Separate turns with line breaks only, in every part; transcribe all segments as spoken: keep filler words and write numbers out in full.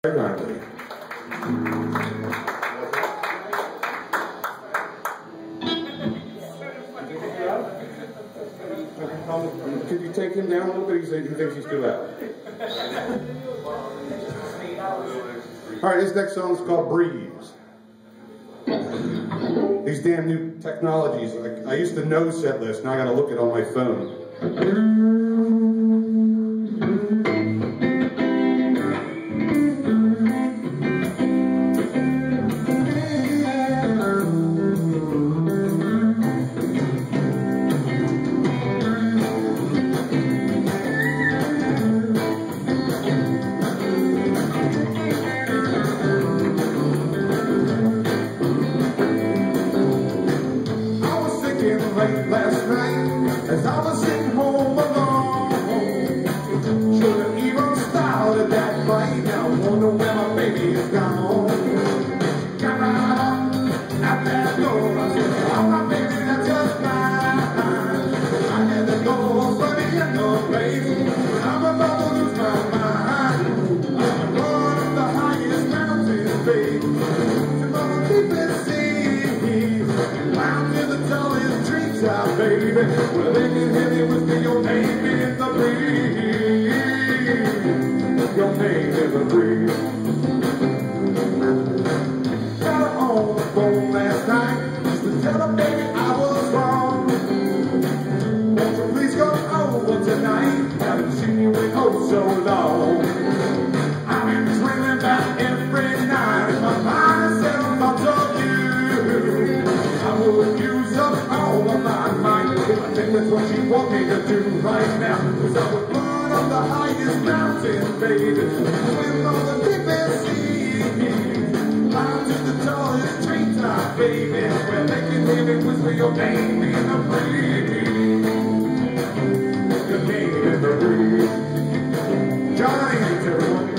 Lively. Could you take him down a little bit? He said he thinks he's too loud. All right, this next song is called Breeze. These damn new technologies. I, I used to know set list. Now I got to look it on my phone. Late last night, as I was sitting home alone, should've even started that fight. Now I wonder where my baby is gone. Got right up at that door. I said, oh, my baby, that's just fine. I had to go funny in the place. I'm about to lose my mind. I'm going up the highest mountain, baby. I'm gonna keep it safe. Climb to the tallest trees out, baby. Well, they can hear me whisper your name in the breeze. Your name in the breeze. Got her on the phone last night just to tell her, baby, I was wrong. Won't you please come over tonight? Haven't seen you in oh so long. I've been dreaming about every night. My mind is set on top of you. I would use up all of my mind. I think that's what you want me to do right now. Cause I would run on the highest mountain, baby, swim on the deepest sea, climb to the tallest treetop, baby, where they can hear me whisper your name in the breeze. Your name in the breeze. Johnny hates everyone.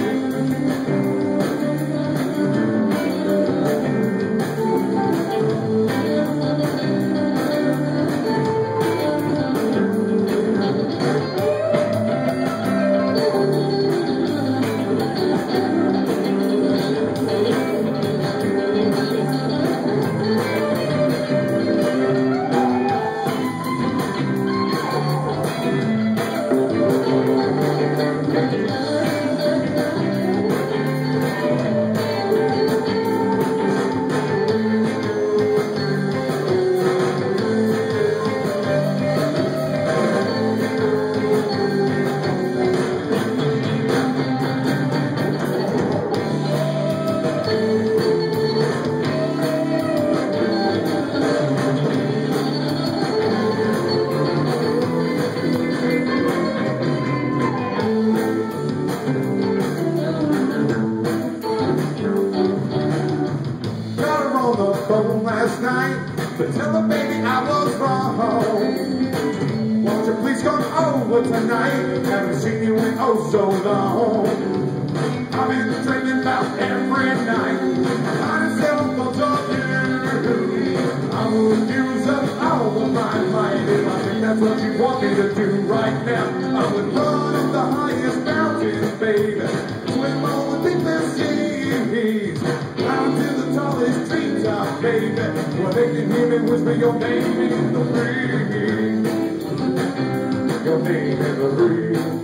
Last night, but tell her, baby, I was wrong. Won't you please come over tonight? Haven't seen you in oh so long. I've been dreaming about every night. I myself will talk to you. I will use up all of my might. If I think that's what you want me to do right now, I would run up the highest mountains, baby, swim on the deepest seas, climb to the tallest treetop, baby, where they can hear me whisper your name in the breeze. Your name in the breeze.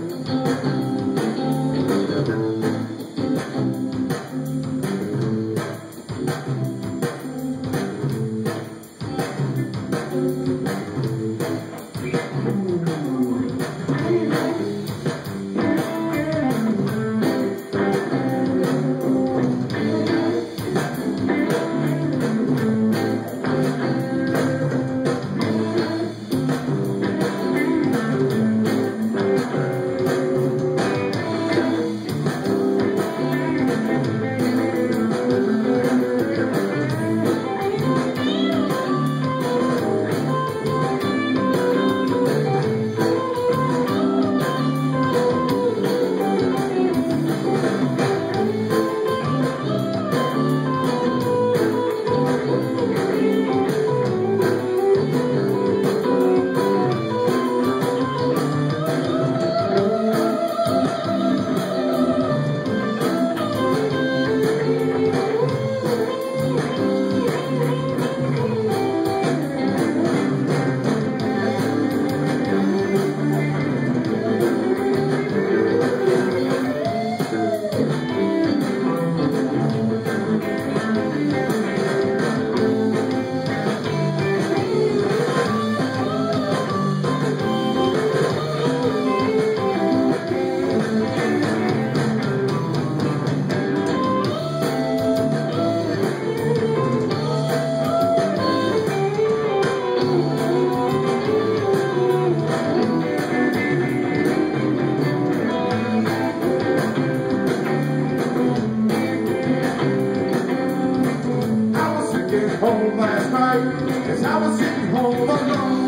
Home last night, as I was sitting home alone.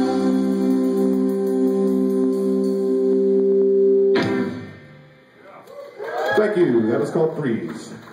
Thank you. That was called Freeze.